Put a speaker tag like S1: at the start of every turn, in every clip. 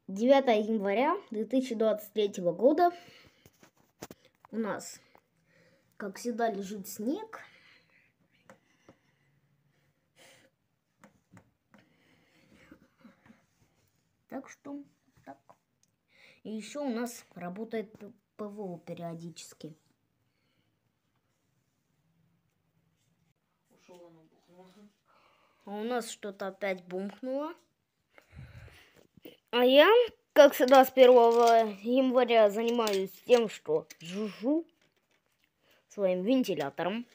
S1: 9 января 2023 года. У нас, как всегда, лежит снег. Так что так. И еще у нас работает ПВО периодически. А у нас что-то опять бумкнуло. А я, как всегда, с 1 января занимаюсь тем, что жужжу своим вентилятором.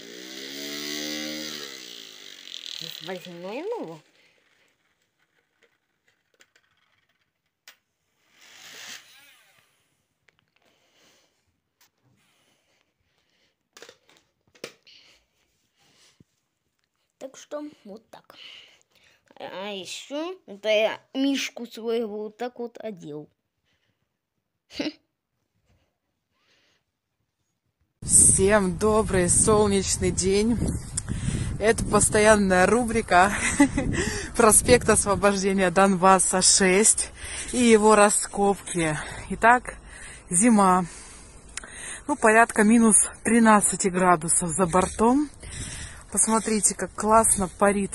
S1: Возьму его. Так что вот так. А еще это я мишку своего вот так вот одел.
S2: Всем добрый солнечный день. Это постоянная рубрика «Проспект освобождения Донбасса 6» и его раскопки. Итак, зима. Порядка минус 13 градусов за бортом. Посмотрите, как классно парит.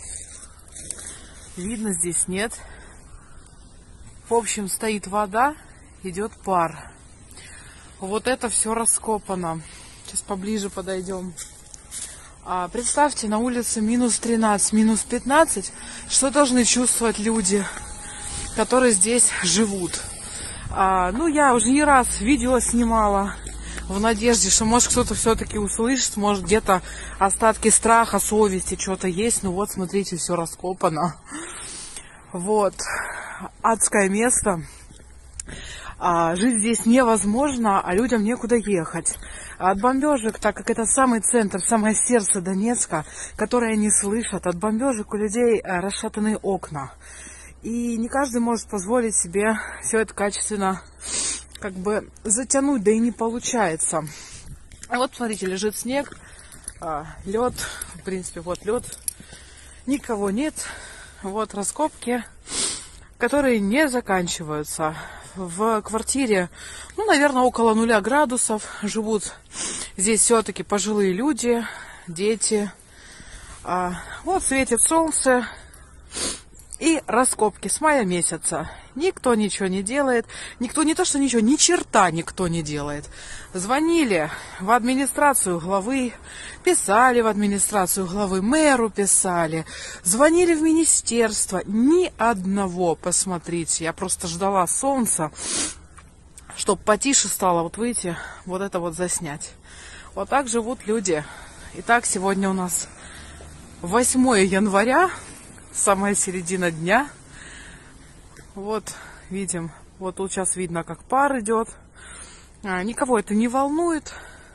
S2: Видно, здесь нет. В общем, стоит вода, идет пар. Вот это все раскопано. Сейчас поближе подойдем. Представьте, на улице минус 13, минус 15. Что должны чувствовать люди, которые здесь живут? Я уже не раз видео снимала в надежде, что может кто-то все-таки услышит, может где-то остатки страха, совести, что-то есть. Вот, смотрите, все раскопано. Вот. Адское место. Жить здесь невозможно, а людям некуда ехать. От бомбежек, так как это самый центр, самое сердце Донецка, которое они слышат, от бомбежек у людей расшатанные окна. И не каждый может позволить себе все это качественно затянуть, да и не получается. Вот, смотрите, лежит снег, лед, в принципе, вот лед, никого нет. Вот раскопки, которые не заканчиваются. В квартире, наверное, около 0 градусов живут здесь все-таки пожилые люди, дети. Вот светит солнце и раскопки с мая месяца. Никто ничего не делает. Никто не то, что ничего, ни черта никто не делает. Звонили в администрацию главы, писали в администрацию главы, мэру писали, звонили в министерство. Ни одного, посмотрите. Я просто ждала солнца, чтобы потише стало вот выйти, вот это вот заснять. Вот так живут люди. Итак, сегодня у нас 8 января, самая середина дня. Вот, видим, вот тут сейчас видно, как пар идет. Никого это не волнует.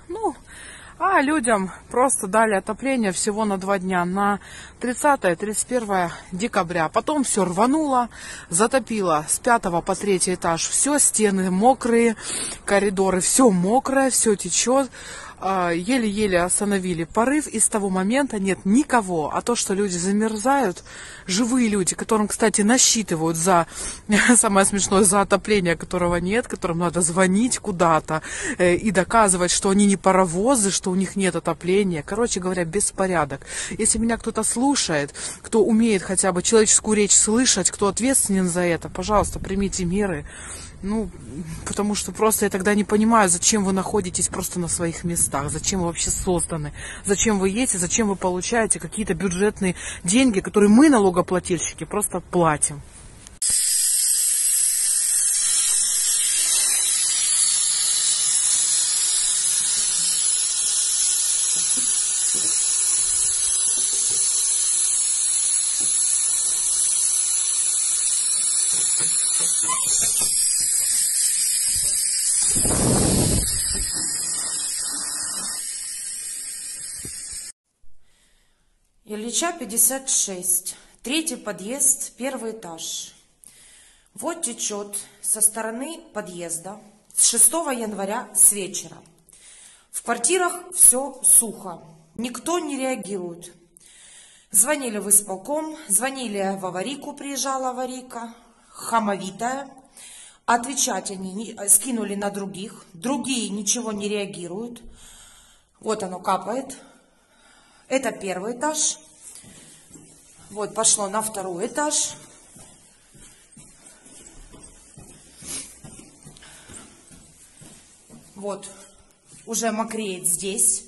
S2: Людям просто дали отопление всего на 2 дня, на 30-31 декабря. Потом все рвануло, затопило с 5 по 3 этаж. Все, стены мокрые, коридоры, все мокрое, все течет. Еле-еле остановили порыв, и с того момента нет никого. А то, что люди замерзают, живые люди, которым, кстати, насчитывают за, самое смешное, за отопление, которого нет, которым надо звонить куда-то и доказывать, что они не паровозы, что у них нет отопления. Короче говоря, беспорядок. Если меня кто-то слушает, кто умеет хотя бы человеческую речь слышать, кто ответственен за это, пожалуйста, примите меры. Потому что просто я тогда не понимаю, зачем вы находитесь просто на своих местах, зачем вы вообще созданы, зачем вы едете, зачем вы получаете какие-то бюджетные деньги, которые мы, налогоплательщики, просто платим.
S3: Ильича, 56. 3-й подъезд, 1-й этаж. Вот течет со стороны подъезда с 6 января с вечера. В квартирах все сухо. Никто не реагирует. Звонили в исполком, звонили в аварийку, приезжала аварийка. хамовитая. Отвечать они скинули на других. Другие ничего не реагируют. Вот оно капает. Это первый этаж. Вот пошло на второй этаж. Вот уже мокреет здесь.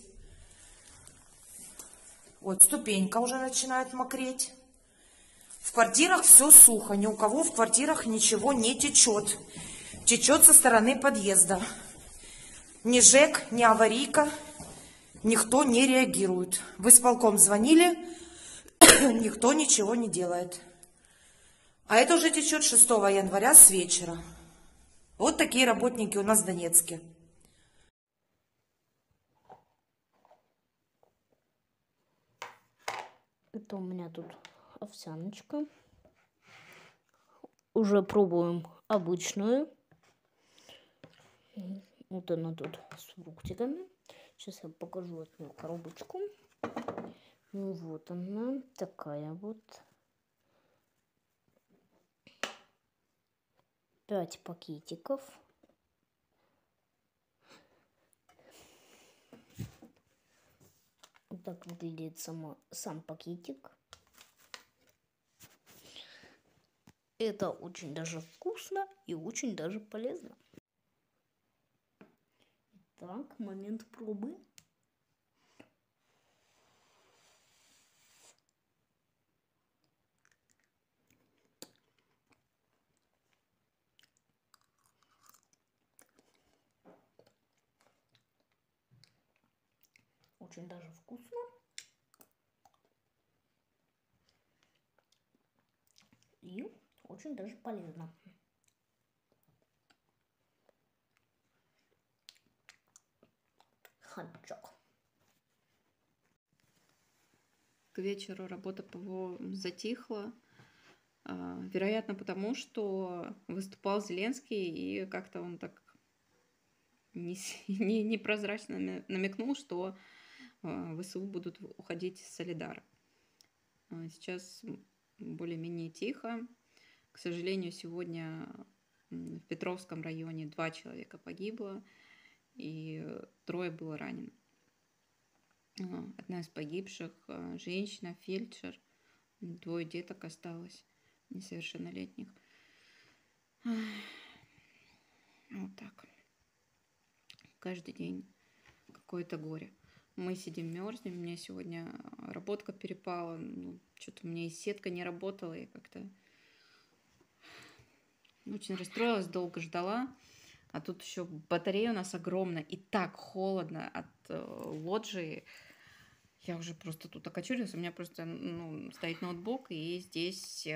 S3: Вот ступенька уже начинает мокреть. В квартирах все сухо. Ни у кого в квартирах ничего не течет. Течет со стороны подъезда. Ни ЖЭК, ни аварийка. Никто не реагирует. В исполком звонили. Никто ничего не делает. А это уже течет 6 января с вечера. Вот такие работники у нас в Донецке.
S1: Это у меня тут овсяночка. Уже пробуем обычную. Вот она тут с фруктиками. Сейчас я покажу одну коробочку. Вот она такая вот. 5 пакетиков. Вот так выглядит сам пакетик. Это очень даже вкусно и очень даже полезно. Так, момент пробы. Очень даже вкусно. И очень даже полезно. Ханчок.
S4: К вечеру работа ПВО затихла. Вероятно, потому что выступал Зеленский, и как-то он так непрозрачно намекнул, что ВСУ будут уходить с Солидара. Сейчас более-менее тихо. К сожалению, сегодня в Петровском районе 2 человека погибло, и 3 было ранено. Одна из погибших – женщина, фельдшер, 2 деток осталось, несовершеннолетних. Вот так. Каждый день какое-то горе. Мы сидим, мерзнем. Мне сегодня работка перепала. Что-то у меня и сетка не работала. И как-то очень расстроилась, долго ждала. А тут еще батарея у нас огромная. И так холодно от лоджии. Я уже просто тут окочурилась. У меня просто стоит ноутбук. И здесь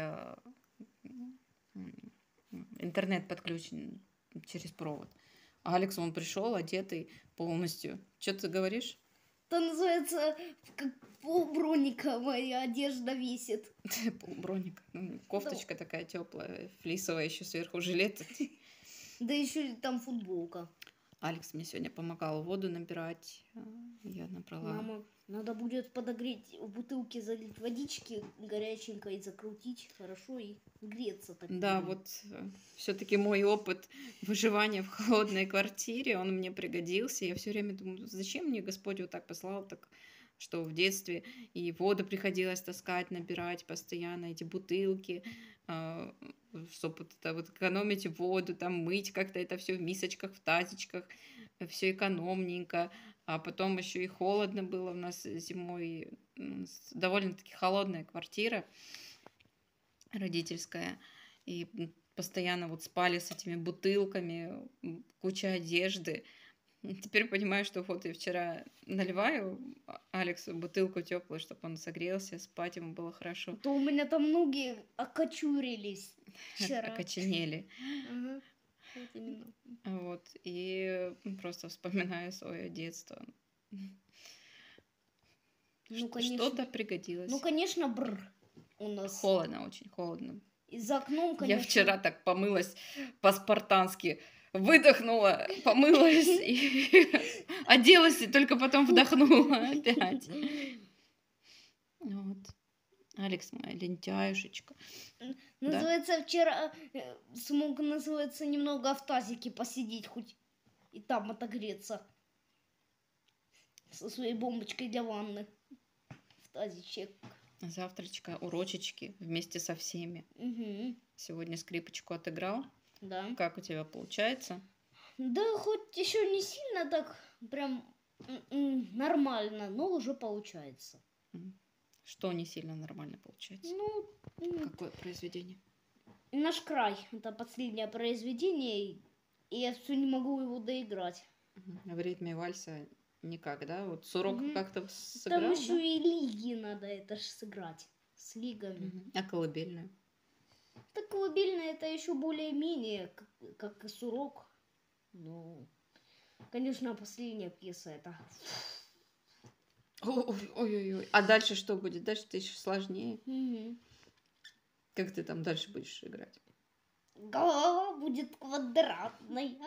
S4: интернет подключен через провод. А Алекс, он пришел одетый полностью. Что ты говоришь?
S1: Это называется, как полброника моя одежда висит.
S4: Полброника. Кофточка такая теплая, флисовая, еще сверху жилет.
S1: Да еще там футболка.
S4: Алекс мне сегодня помогал воду набирать. Я набрала.
S1: Мама, надо будет подогреть, в бутылке залить водички горяченькой и закрутить хорошо и греться. Так
S4: Да, вот все-таки мой опыт выживания в холодной квартире, он мне пригодился. Я все время думаю, зачем мне Господь вот так послал, так что в детстве и воду приходилось таскать, набирать постоянно, эти бутылки, чтобы вот экономить воду, там мыть как-то это все в мисочках, в тазичках, все экономненько. А потом еще и холодно было у нас зимой, довольно-таки холодная квартира родительская, и постоянно вот спали с этими бутылками, куча одежды. Теперь понимаю, что вот я вчера наливаю Алексу бутылку теплую, чтобы он согрелся, спать ему было хорошо.
S1: То у меня там ноги окочурились вчера.
S4: Окоченели.
S1: Ага, вот именно.
S4: Вот, и просто вспоминаю свое детство.
S1: Ну, конечно.
S4: Что-то пригодилось.
S1: Ну, конечно, у нас.
S4: Холодно, очень холодно.
S1: И за окном, конечно.
S4: Я вчера так помылась по-спартански. Выдохнула, помылась и оделась, и только потом вдохнула опять. Вот. Алекс, моя лентяюшечка.
S1: Называется, вчера смог, называется, немного в тазике посидеть, хоть и там отогреться. Со своей бомбочкой для ванны. В тазичек.
S4: Завтрачка, урочечки вместе со всеми.
S1: Угу.
S4: Сегодня скрипочку отыграл.
S1: Да.
S4: Как у тебя получается?
S1: Да, хоть еще не сильно так прям нормально, но уже получается.
S4: Что не сильно нормально получается?
S1: Ну,
S4: Какое произведение?
S1: «Наш край» — это последнее произведение, и я все не могу его доиграть.
S4: В ритме вальса никак, да? Вот с урока
S1: Мгм.
S4: как-то
S1: Там
S4: сыграл,
S1: еще
S4: да?
S1: и лиги надо это ж сыграть. С лигами.
S4: А колыбельную?
S1: Так колыбельная это еще более-менее, как и сурок. Ну, конечно, последняя пьеса это.
S4: Ой-ой-ой. А дальше что будет? Дальше-то еще сложнее.
S1: Мгм.
S4: Как ты там дальше будешь играть?
S1: Голова будет квадратная.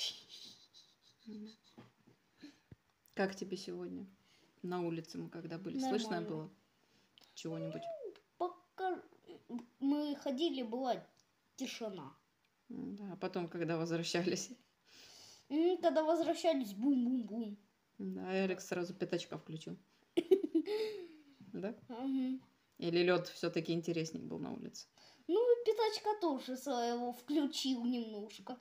S4: Как тебе сегодня? На улице мы когда были, слышно
S1: Нормально.
S4: было чего-нибудь?
S1: Пока мы ходили, была тишина.
S4: Да, а потом, когда возвращались,
S1: Когда возвращались, бум-бум-бум.
S4: да, Алекс сразу пятачка включил. Да?
S1: Мгм.
S4: Или лед все-таки интереснее был на улице?
S1: Ну и пятачка тоже своего включил немножко.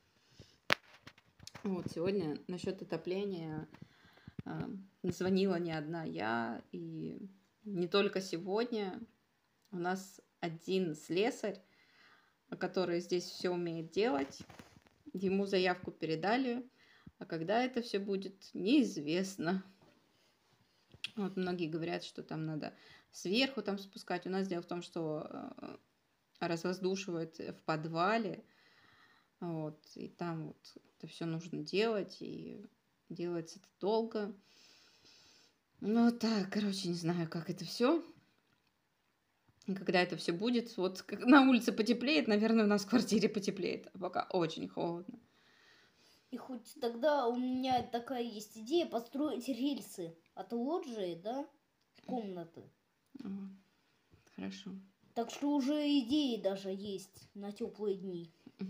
S4: Вот, сегодня насчет отопления звонила не одна я, и не только сегодня. У нас один слесарь, который здесь все умеет делать. Ему заявку передали, а когда это все будет, неизвестно. Вот многие говорят, что там надо сверху там спускать. У нас дело в том, что развоздушивают в подвале, вот, и там вот это все нужно делать, и делается это долго. Ну так, короче, не знаю, как это все. Когда это все будет, вот на улице потеплеет, наверное, у нас в квартире потеплеет, а пока очень холодно.
S1: И хоть тогда у меня такая есть идея построить рельсы от лоджии, да, в комнаты.
S4: Вот. Хорошо.
S1: Так что уже идеи даже есть на теплые дни.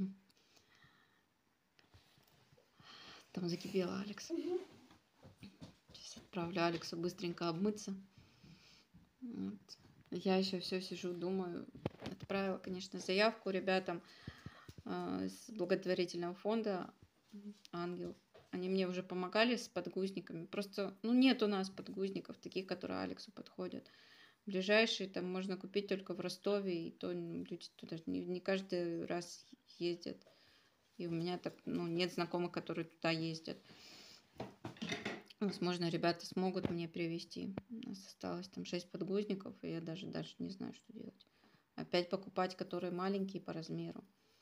S4: Там закипела Алекс. Сейчас отправлю Алексу быстренько обмыться. Вот. Я еще все сижу, думаю. Отправила, конечно, заявку ребятам с благотворительного фонда «Ангел». Они мне уже помогали с подгузниками. Просто, нет у нас подгузников, таких, которые Алексу подходят. Ближайшие там можно купить только в Ростове, и то люди туда не каждый раз ездят. И у меня так, нет знакомых, которые туда ездят. Возможно, ребята смогут мне привезти. У нас осталось там 6 подгузников, и я даже дальше не знаю, что делать. Опять покупать, которые маленькие по размеру.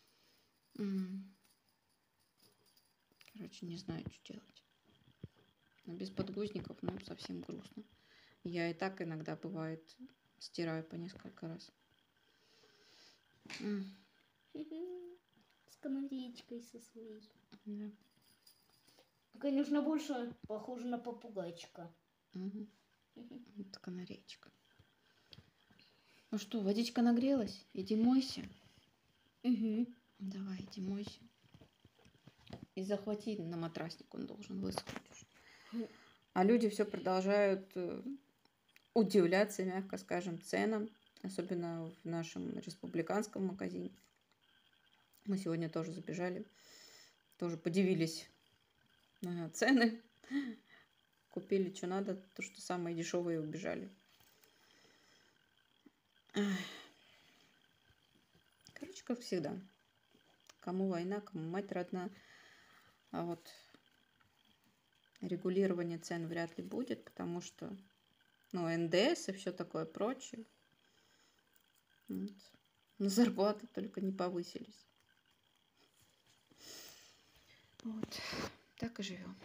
S4: Короче, не знаю, что делать. Но без подгузников, совсем грустно. Я и так иногда, бывает, стираю по несколько раз.
S1: С канареечкой со своей.
S4: Да.
S1: Конечно, больше похоже на попугайчика.
S4: Это канареечка. Ну что, водичка нагрелась? Иди мойся. Давай, иди мойся. И захвати на матрасник, он должен высохнуть уже. А люди все продолжают удивляться, мягко скажем, ценам, особенно в нашем республиканском магазине. Мы сегодня тоже забежали, тоже подивились на цены, купили, что надо, то, что самое дешевое, и убежали. Короче, как всегда. Кому война, кому мать родна. А вот регулирование цен вряд ли будет, потому что, НДС и все такое прочее. Вот. Но зарплаты только не повысились. Вот. Так и живем.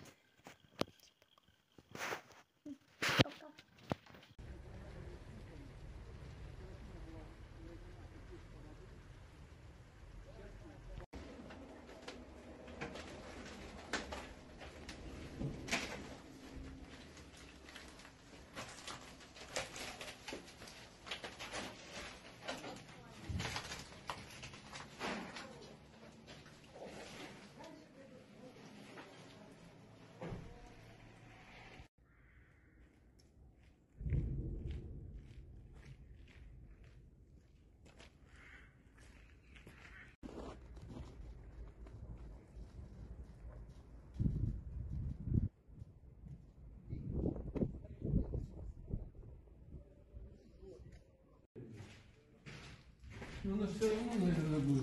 S5: Она все равно, наверное, будет.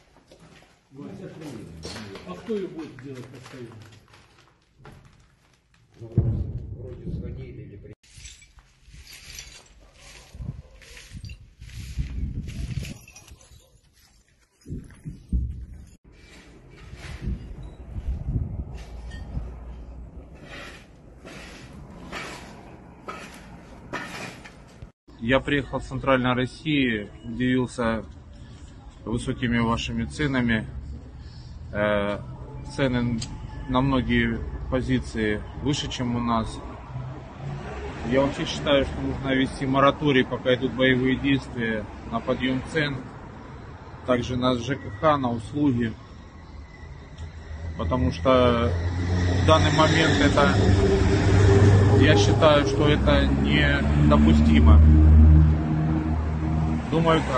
S5: А кто ее будет делать постоянно?
S6: Вроде звонили или
S7: Я приехал в Центральной России, удивился высокими вашими ценами. Цены на многие позиции выше, чем у нас. Я вообще считаю, что нужно ввести мораторий, пока идут боевые действия, на подъем цен, также на ЖКХ, на услуги. Потому что в данный момент я считаю, что это недопустимо. Думаю так.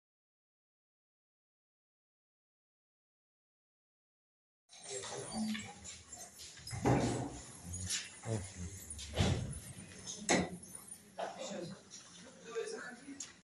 S6: нет.